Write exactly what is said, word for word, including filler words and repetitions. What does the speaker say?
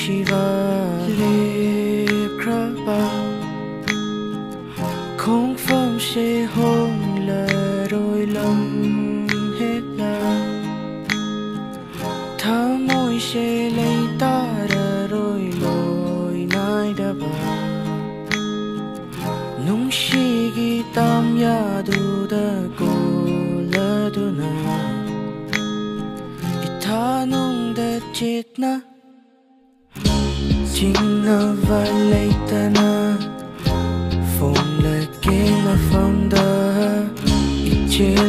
Shiva liệp khắp bao không phong sẽ hôn là đôi lòng hết là thả môi sẽ lấy ta ra đôi lối nai đã bà nung shi gi tam ya du da cô la du na thả nung da chết na chính là vai lấy ta na phong là kế là phong da ít